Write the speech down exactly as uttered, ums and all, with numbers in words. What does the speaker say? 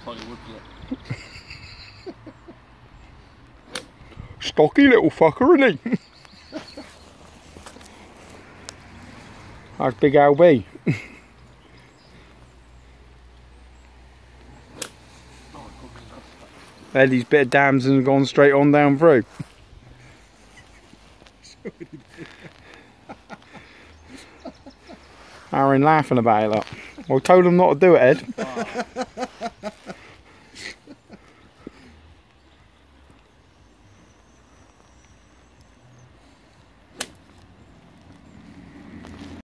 Tiny wood, yeah. Stocky little fucker, isn't he? That's Big Al B. Eddie's bit of damson has gone straight on down through. Aaron laughing about it, look. Well, told him not to do it, Ed.